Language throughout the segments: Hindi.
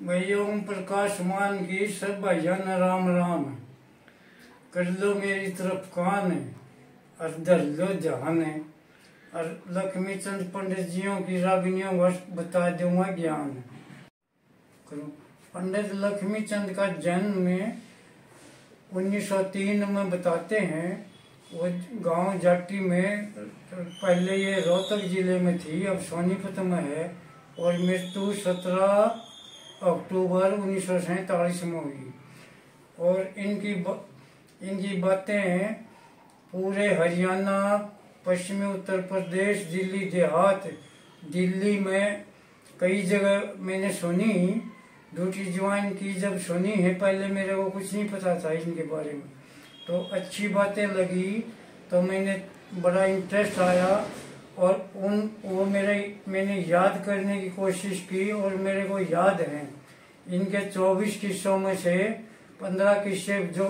मैं ओम प्रकाश मान की सब भाइयों ने राम राम। कर लो मेरी तरफ कान और धर लो जहान है। और लक्ष्मी चंद पंडित जियों की रागनियों वर्ष बता दूंगा ज्ञान। पंडित लक्ष्मी चंद का जन्म 1903 में बताते हैं। वो गांव जाटी में, पहले ये रोहतक जिले में थी, अब सोनीपत में है। और मृत्यु 17 अक्टूबर 1947 में हुई। और इनकी बातें पूरे हरियाणा, पश्चिमी उत्तर प्रदेश, दिल्ली देहात, दिल्ली में कई जगह मैंने सुनी। ड्यूटी ज्वाइन की जब सुनी है, पहले मेरे को कुछ नहीं पता था इनके बारे में, तो अच्छी बातें लगी, तो बड़ा इंटरेस्ट आया। और मैंने याद करने की कोशिश की और मेरे को याद है। इनके 24 किस्सों में से 15 किस्से जो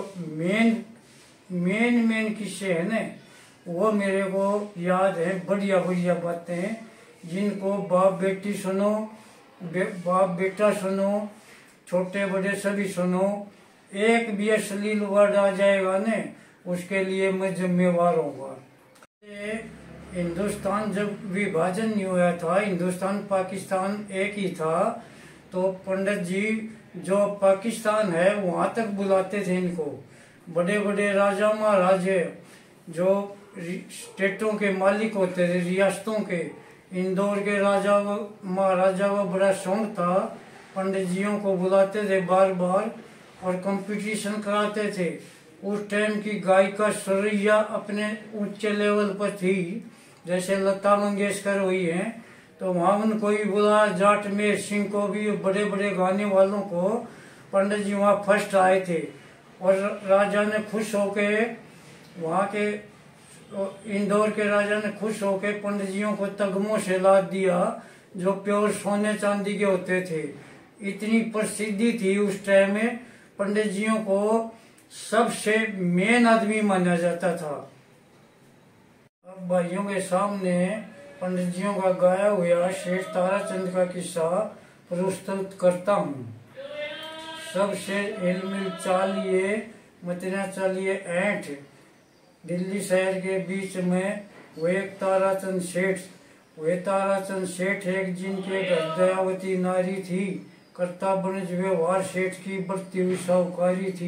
मेन किस्से हैं ना, वो मेरे को याद है। बढ़िया बढ़िया बातें जिनको बाप बेटी सुनो, बाप बेटा सुनो, छोटे बड़े सभी सुनो। एक भी अश्लील वर्ड आ जाएगा न, उसके लिए मैं जिम्मेवार होगा। हिंदुस्तान जब विभाजन नहीं हुआ था, हिंदुस्तान पाकिस्तान एक ही था, तो पंडित जी जो पाकिस्तान है वहां तक बुलाते थे इनको। बड़े बड़े राजा महाराजे जो स्टेटों के मालिक होते थे, रियासतों के, इंदौर के राजा महाराजा को बड़ा शौक था, पंडित जियों को बुलाते थे बार बार और कंपटीशन कराते थे। उस टाइम की गायिका सुरैया अपने ऊंचे लेवल पर थी, जैसे लता मंगेशकर हुई हैं, तो वहाँ उनको भी बुलाया। जाट मेर सिंह को भी, बड़े बड़े गाने वालों को। पंडित जी वहाँ फर्स्ट आए थे और राजा ने खुश होके, वहाँ के इंदौर के राजा ने खुश होके पंडित जियों को तगमों से लाद दिया, जो प्योर सोने चांदी के होते थे। इतनी प्रसिद्धि थी उस टाइम में। पंडित जियों को सबसे मेन आदमी माना जाता था। अब भाइयों के सामने पंडित जियों का गाया हुआ शेष ताराचंद का किस्सा प्रस्तुत करता हूँ। सबसे हिलमिल चालिए मतना चालिए ऐठ, दिल्ली शहर के बीच में वो एक ताराचंद सेठ। वह ताराचंद सेठ एक जिनके घर दयावती नारी थी, कर्ता बनज व्यवहार सेठ की बढ़ती हुई साहूकारी थी।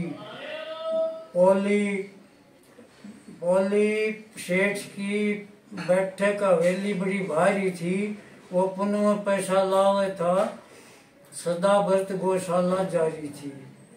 बोली सेठ की बैठक हवेली बड़ी भारी थी, वो पुनः में पैसा लावे था, सदा व्रत गौशाला जारी थी।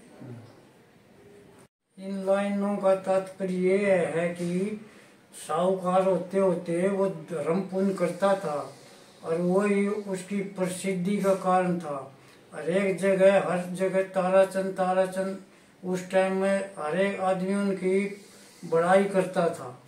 इन लाइनों का तात्पर्य ये है कि साहूकार होते होते वो धर्म पुण्य करता था और वो ही उसकी प्रसिद्धि का कारण था। हर जगह ताराचंद उस टाइम में हर एक आदमी उनकी बड़ाई करता था।